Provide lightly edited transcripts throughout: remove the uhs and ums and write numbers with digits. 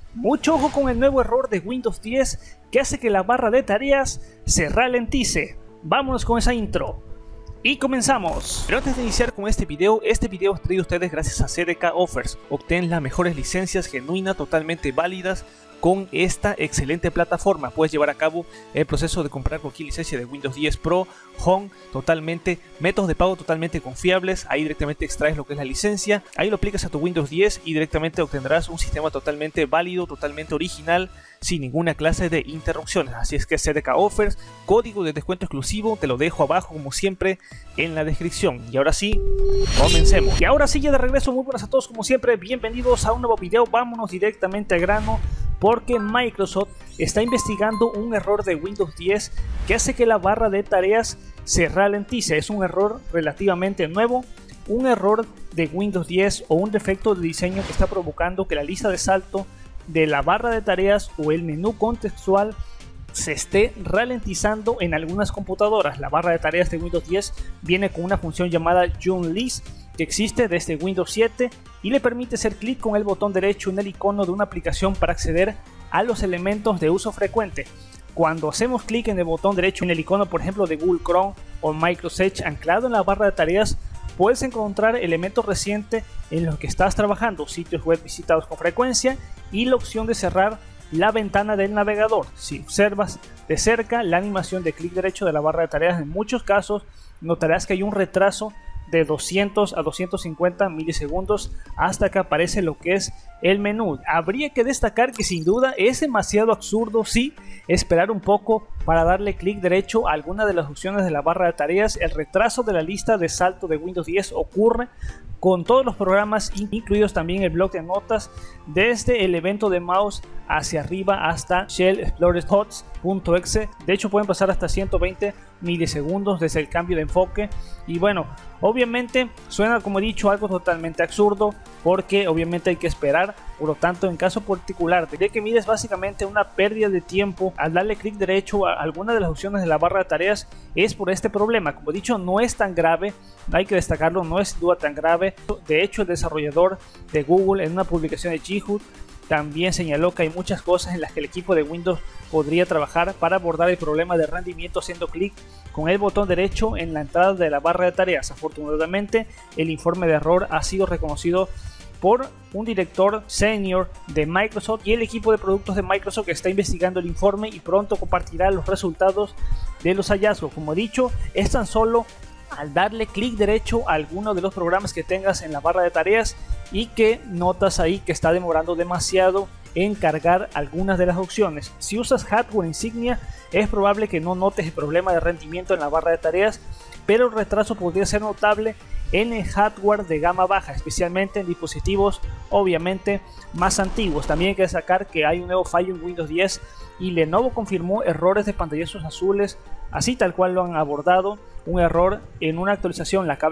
Mucho ojo con el nuevo error de Windows 10 que hace que la barra de tareas se ralentice. Vámonos con esa intro. Y comenzamos. Pero antes de iniciar con este video es traído a ustedes gracias a CDK Offers. Obtén las mejores licencias genuinas, totalmente válidas con esta excelente plataforma. Puedes llevar a cabo el proceso de comprar cualquier licencia de Windows 10 Pro, Home, métodos de pago totalmente confiables. Ahí directamente extraes lo que es la licencia, ahí lo aplicas a tu Windows 10 y directamente obtendrás un sistema totalmente válido, totalmente original, sin ninguna clase de interrupciones. Así es que CDK Offers, código de descuento exclusivo, te lo dejo abajo como siempre en la descripción. Y ahora sí, comencemos. Y ahora sí, ya de regreso, muy buenas a todos como siempre, bienvenidos a un nuevo video. Vámonos directamente al grano, porque Microsoft está investigando un error de Windows 10 que hace que la barra de tareas se ralentice. Es un error relativamente nuevo, un error de Windows 10 o un defecto de diseño que está provocando que la lista de salto de la barra de tareas o el menú contextual se esté ralentizando en algunas computadoras. La barra de tareas de Windows 10 viene con una función llamada Jump List que existe desde Windows 7 y le permite hacer clic con el botón derecho en el icono de una aplicación para acceder a los elementos de uso frecuente. Cuando hacemos clic en el botón derecho en el icono, por ejemplo, de Google Chrome o Microsoft Edge anclado en la barra de tareas, puedes encontrar elementos recientes en los que estás trabajando, sitios web visitados con frecuencia y la opción de cerrar la ventana del navegador. Si observas de cerca la animación de clic derecho de la barra de tareas, en muchos casos notarás que hay un retraso de 200 a 250 milisegundos hasta que aparece lo que es el menú. Habría que destacar que sin duda es demasiado absurdo, sí, esperar un poco para darle clic derecho a alguna de las opciones de la barra de tareas. El retraso de la lista de salto de Windows 10 ocurre con todos los programas, incluidos también el bloc de notas, desde el evento de mouse hacia arriba hasta Shell Explorer Hots.exe. De hecho pueden pasar hasta 120 milisegundos desde el cambio de enfoque. Y bueno, obviamente suena, como he dicho, algo totalmente absurdo, porque obviamente hay que esperar. Por lo tanto, en caso particular de que mires básicamente una pérdida de tiempo al darle clic derecho a alguna de las opciones de la barra de tareas, es por este problema. Como he dicho, no es tan grave, hay que destacarlo, no es sin duda tan grave. De hecho, el desarrollador de Google en una publicación de G-Hood también señaló que hay muchas cosas en las que el equipo de Windows podría trabajar para abordar el problema de rendimiento haciendo clic con el botón derecho en la entrada de la barra de tareas. Afortunadamente, el informe de error ha sido reconocido por un director senior de Microsoft y el equipo de productos de Microsoft que está investigando el informe y pronto compartirá los resultados de los hallazgos. Como he dicho, es tan solo al darle clic derecho a alguno de los programas que tengas en la barra de tareas y que notas ahí que está demorando demasiado en cargar algunas de las opciones. Si usas hardware insignia, es probable que no notes el problema de rendimiento en la barra de tareas, pero el retraso podría ser notable en el hardware de gama baja, especialmente en dispositivos obviamente más antiguos. También hay que destacar que hay un nuevo fallo en Windows 10 y Lenovo confirmó errores de pantallazos azules, así tal cual lo han abordado, un error en una actualización, la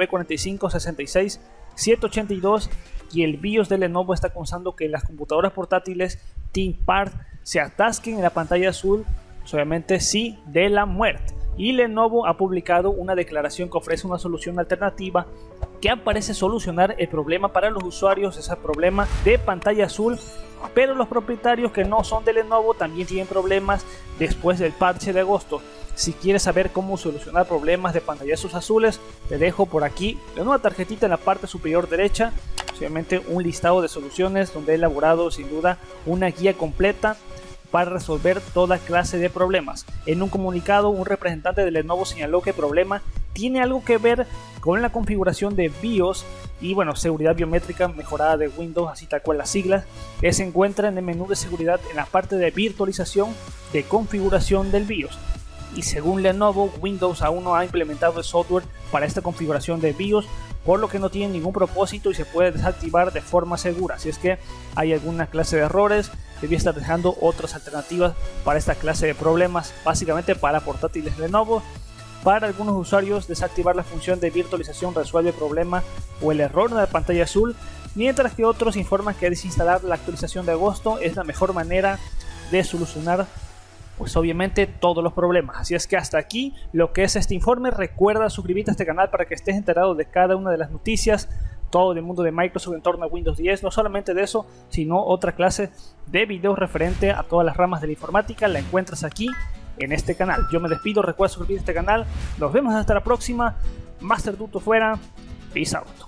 KB4566782, y el BIOS de Lenovo está causando que las computadoras portátiles ThinkPad se atasquen en la pantalla azul, obviamente sí, de la muerte. Y Lenovo ha publicado una declaración que ofrece una solución alternativa que parece solucionar el problema para los usuarios, ese problema de pantalla azul, pero los propietarios que no son de Lenovo también tienen problemas después del parche de agosto. Si quieres saber cómo solucionar problemas de pantallazos azules, te dejo por aquí en una tarjetita en la parte superior derecha, obviamente un listado de soluciones donde he elaborado sin duda una guía completa para resolver toda clase de problemas. En un comunicado, un representante de Lenovo señaló que el problema tiene algo que ver con la configuración de BIOS y bueno, seguridad biométrica mejorada de Windows, así tal cual las siglas, que se encuentra en el menú de seguridad en la parte de virtualización de configuración del BIOS. Y según Lenovo, Windows aún no ha implementado el software para esta configuración de BIOS, por lo que no tiene ningún propósito y se puede desactivar de forma segura. Si es que hay alguna clase de errores, debía estar dejando otras alternativas para esta clase de problemas, básicamente para portátiles Lenovo. Para algunos usuarios, desactivar la función de virtualización resuelve el problema o el error de la pantalla azul, mientras que otros informan que desinstalar la actualización de agosto es la mejor manera de solucionar pues obviamente todos los problemas. Así es que hasta aquí lo que es este informe. Recuerda suscribirte a este canal para que estés enterado de cada una de las noticias todo el mundo de Microsoft en torno a Windows 10. No solamente de eso, sino otra clase de videos referente a todas las ramas de la informática la encuentras aquí en este canal. Yo me despido, recuerda suscribirte a este canal. Nos vemos hasta la próxima. Master Tuto fuera. Peace out.